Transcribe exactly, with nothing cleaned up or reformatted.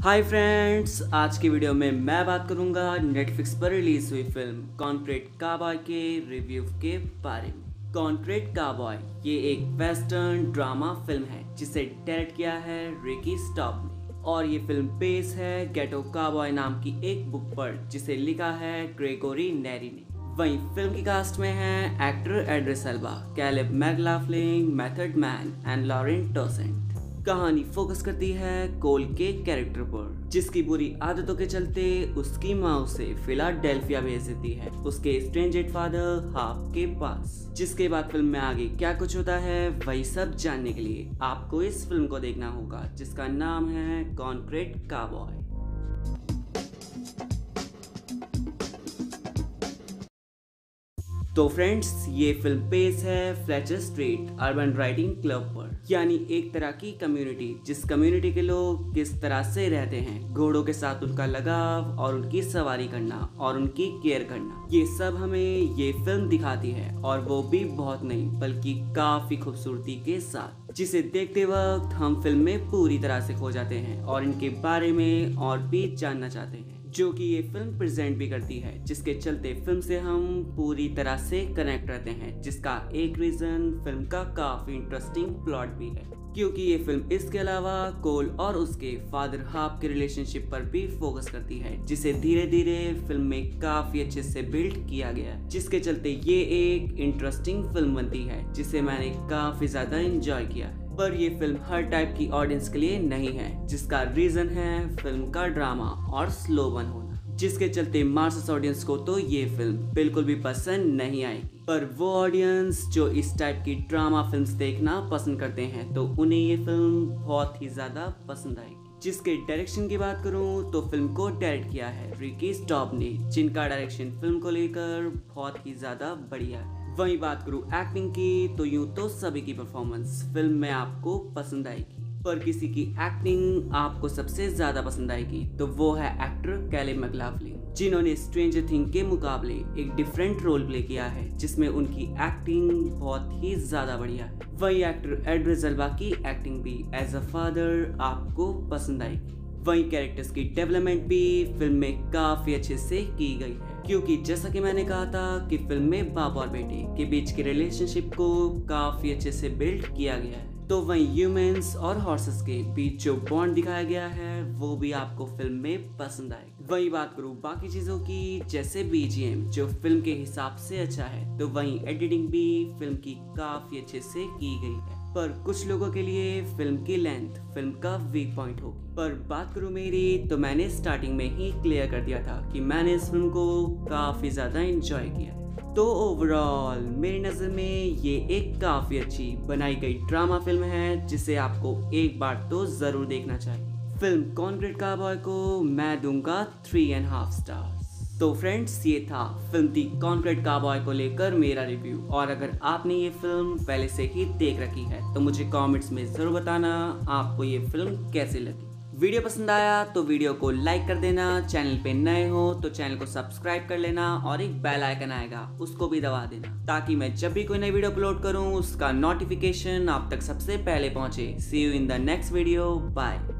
Hi friends, आज की video में मैं बात करूंगा नेटफ्लिक्स पर रिलीज हुई फिल्म कॉन्क्रीट काबॉय के रिव्यू के बारे में। कॉन्क्रीट काबॉय ये एक वेस्टर्न ड्रामा फिल्म है जिसे डायरेक्ट किया है रिकी स्टॉप ने, और ये फिल्म बेस है गेटो काबॉय नाम की एक बुक पर जिसे लिखा है ग्रेगोरी नेरी ने। वहीं फिल्म की कास्ट में है actor Idris Elba, Caleb McLaughlin, Method Man and Lauren Toussaint. कहानी फोकस करती है कोल के कैरेक्टर पर, जिसकी बुरी आदतों के चलते उसकी माँ उसे फिलाडेल्फिया भेज देती है उसके स्ट्रेंजर्ड फादर हाफ के पास। जिसके बाद फिल्म में आगे क्या कुछ होता है वही सब जानने के लिए आपको इस फिल्म को देखना होगा, जिसका नाम है कॉन्क्रीट काबॉय। तो फ्रेंड्स, ये फिल्म बेस है Fletcher Street Urban Riding Club पर, यानी एक तरह की कम्युनिटी जिस कम्युनिटी के लोग किस तरह से रहते हैं, घोड़ों के साथ उनका लगाव और उनकी सवारी करना और उनकी केयर करना, ये सब हमें ये फिल्म दिखाती है, और वो भी बहुत नहीं बल्कि काफी खूबसूरती के साथ, जिसे देखते वक्त हम फिल्म में पूरी तरह से खो जाते हैं और इनके बारे में और भी जानना चाहते हैं, जो कि ये फिल्म प्रेजेंट भी करती है, जिसके चलते फिल्म से हम पूरी तरह से कनेक्ट रहते हैं। जिसका एक रीजन फिल्म का काफी इंटरेस्टिंग प्लॉट भी है, क्योंकि ये फिल्म इसके अलावा कोल और उसके फादर हाफ के रिलेशनशिप पर भी फोकस करती है, जिसे धीरे धीरे फिल्म में काफी अच्छे से बिल्ड किया गया है, जिसके चलते ये एक इंटरेस्टिंग फिल्म बनती है जिसे मैंने काफी ज्यादा एंजॉय किया है। पर ये फिल्म हर टाइप की ऑडियंस के लिए नहीं है, जिसका रीजन है फिल्म का ड्रामा और स्लो वन होना, जिसके चलते मार्सस ऑडियंस को तो ये फिल्म बिल्कुल भी पसंद नहीं आएगी। पर वो ऑडियंस जो इस टाइप की ड्रामा फिल्म्स देखना पसंद करते हैं तो उन्हें ये फिल्म बहुत ही ज्यादा पसंद आएगी। जिसके डायरेक्शन की बात करूं तो फिल्म को डायरेक्ट किया है रिकी स्टॉप ने, जिनका डायरेक्शन फिल्म को लेकर बहुत ही ज्यादा बढ़िया है। वहीं बात करूं एक्टिंग की तो यूं तो सभी की परफॉर्मेंस फिल्म में आपको पसंद आएगी, पर किसी की एक्टिंग आपको सबसे ज्यादा पसंद आएगी तो वो है एक्टर कैलेब मैकलाफ्लिन, जिन्होंने स्ट्रेंजर थिंग के मुकाबले एक डिफरेंट रोल प्ले किया है, जिसमें उनकी एक्टिंग बहुत ही ज्यादा बढ़िया है। वहीं एक्टर एड्रिस एल्बा की एक्टिंग भी एज अ फादर आपको पसंद आएगी। वहीं कैरेक्टर्स की डेवलपमेंट भी फिल्म में काफी अच्छे से की गई है, क्योंकि जैसा कि मैंने कहा था कि फिल्म में बाप और बेटे के बीच के रिलेशनशिप को काफी अच्छे से बिल्ड किया गया है। तो वहीं ह्यूमंस और हॉर्सेस के बीच जो बॉन्ड दिखाया गया है वो भी आपको फिल्म में पसंद आएगा। वहीं बात करूँ बाकी चीजों की, जैसे बीजीएम जो फिल्म के हिसाब से अच्छा है, तो वहीं एडिटिंग भी फिल्म की काफी अच्छे से की गई है। पर कुछ लोगों के लिए फिल्म की लेंथ फिल्म का वीक पॉइंट होगी। पर बात करूं मेरी, तो मैंने स्टार्टिंग में ही क्लियर कर दिया था कि मैंने इस फिल्म को काफी ज्यादा एंजॉय किया है। तो ओवरऑल मेरी नज़र में ये एक काफी अच्छी बनाई गई ड्रामा फिल्म है, जिसे आपको एक बार तो जरूर देखना चाहिए। फिल्म कॉन्क्रीट काबॉय को मैं दूंगा थ्री एंड हाफ स्टार्स। तो फ्रेंड्स, ये था फिल्म दी कॉन्क्रीट काबॉय को लेकर मेरा रिव्यू, और अगर आपने ये फिल्म पहले से ही देख रखी है तो मुझे कमेंट्स में ज़रूर बताना आपको ये फिल्म कैसी लगी। वीडियो पसंद आया तो वीडियो को लाइक कर देना, चैनल पे नए हो तो चैनल को सब्सक्राइब कर लेना, और एक बेल आइकन आएगा उसको भी दबा देना, ताकि मैं जब भी कोई नई वीडियो अपलोड करूँ उसका नोटिफिकेशन आप तक सबसे पहले पहुँचे। See you in the next video, bye.